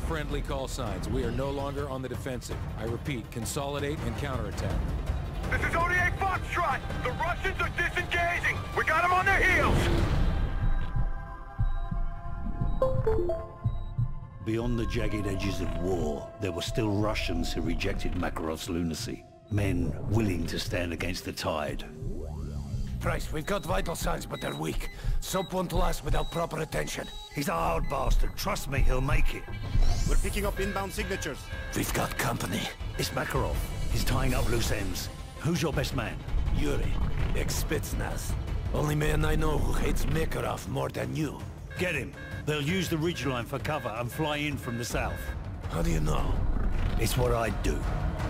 friendly call signs. We are no longer on the defensive. I repeat, consolidate and counterattack. This is ODA Foxtrot! The Russians are disengaging! We got them on their heels! Beyond the jagged edges of war, there were still Russians who rejected Makarov's lunacy. Men willing to stand against the tide. Price, we've got vital signs, but they're weak. Soap won't last without proper attention. He's a hard bastard. Trust me, he'll make it. We're picking up inbound signatures. We've got company. It's Makarov. He's tying up loose ends. Who's your best man? Yuri, ex-Spetsnaz. Only man I know who hates Makarov more than you. Get him. They'll use the ridgeline for cover and fly in from the south. How do you know? It's what I'd do.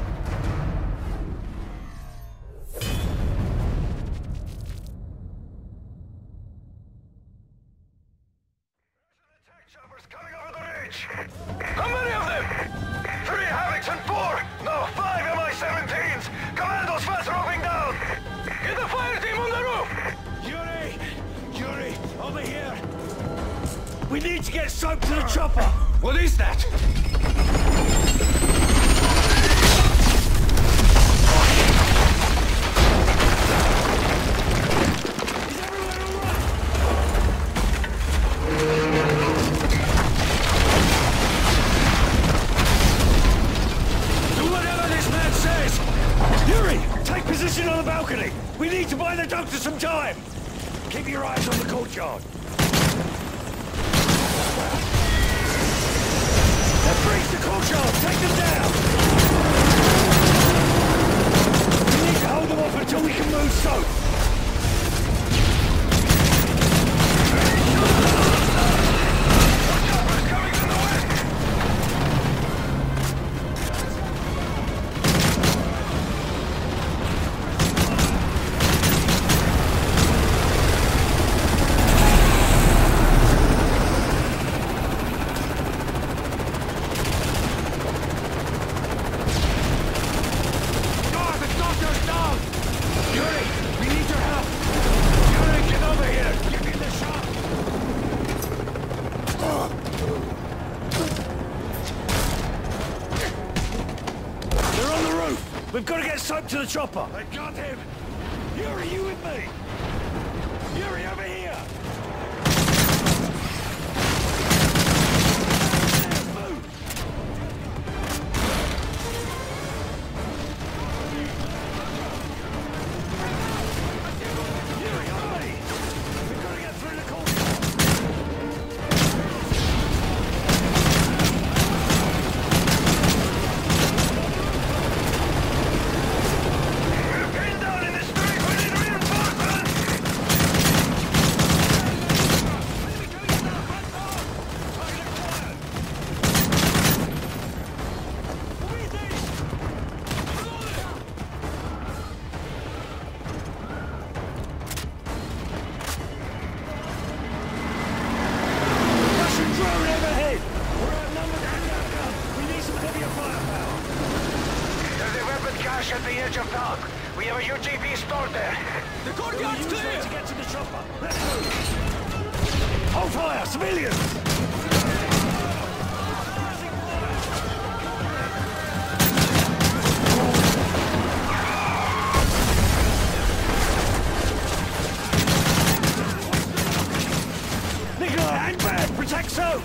How many of them? 3 Havocs and 4! No, 5 Mi-17s! Commandos fast roving down! Get the fire team on the roof! Yuri, over here! We need to get Soap to the chopper! What is that? Position on the balcony! We need to buy the doctor some time! Keep your eyes on the courtyard. That breaks the courtyard! Take them down! We need to hold them off until we can move Soap! We've got to get Soap to the chopper! I got him! Yuri, you with me? Yuri, over here! Yuri, on me! We've got to get through the courtyard! At the edge of dock. We have a UGV stored there. The courtyard's clear! To get to the chopper. Let's move! Hold fire! Civilians! Nikolai, hang back! Protect Soap!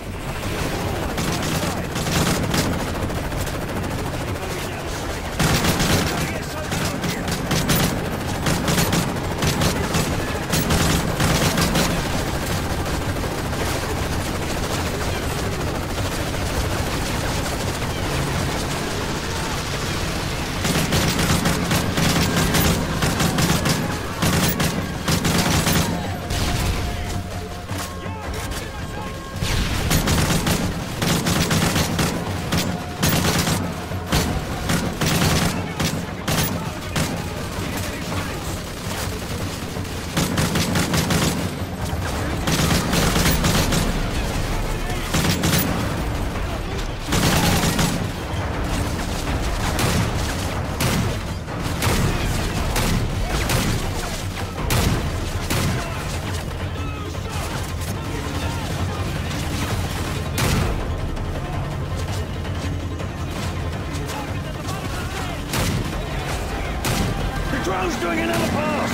doing another pass!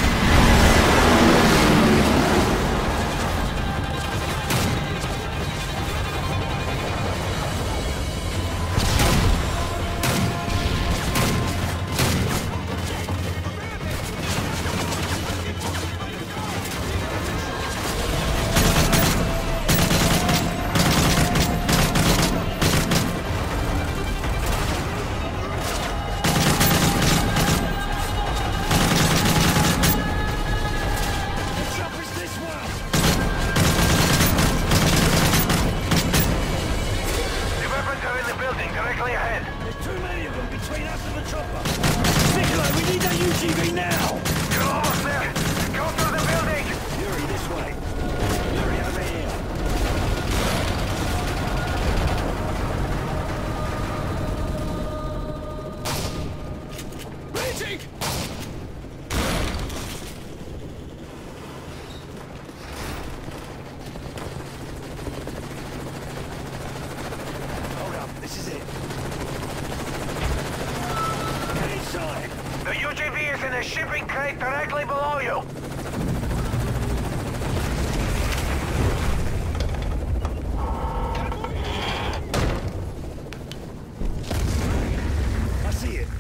Shipping crate directly below you. I see it.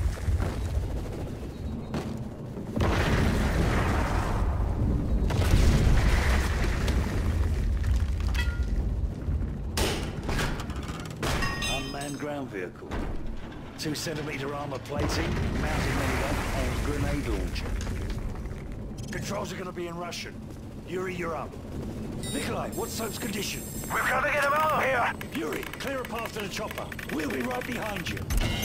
Unmanned ground vehicle. 2-centimeter armor plating, mounted minigun, and grenade launcher. Controls are gonna be in Russian. Yuri, you're up. Nikolai, what's Soap's condition? We've got to get him out of here! Yuri, clear a path to the chopper. We'll be right behind you.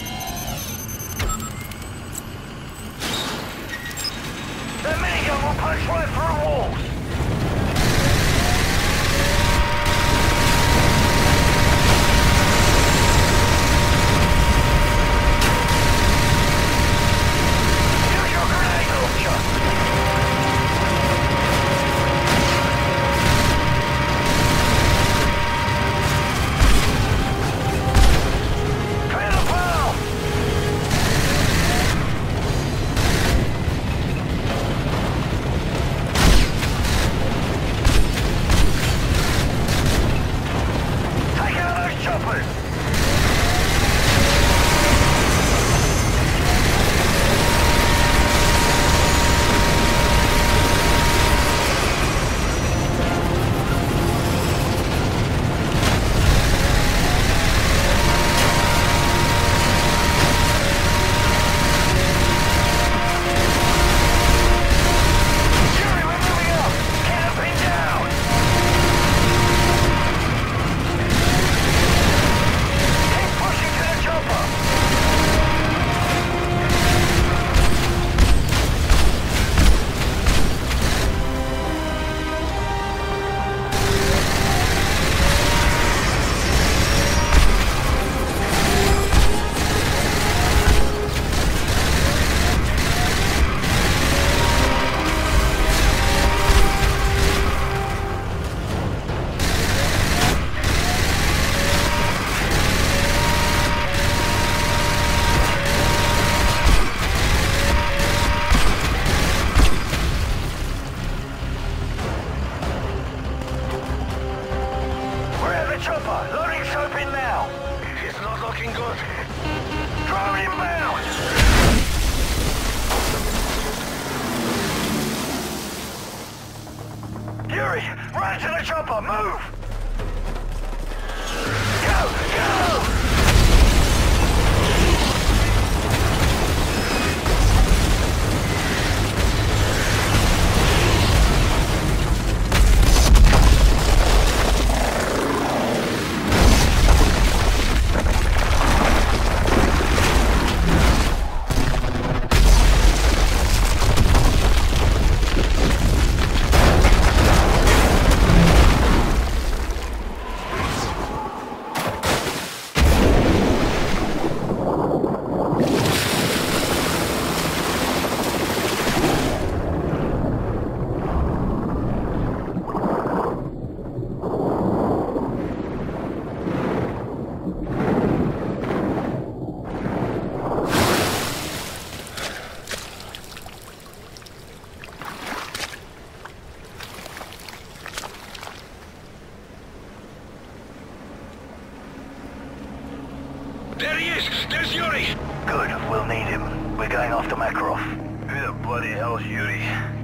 The minigun will punch right through walls! Yuri, run to the chopper, move! Go, go! There he is! There's Yuri! Good, we'll need him. We're going after Makarov. Who the bloody hell's Yuri?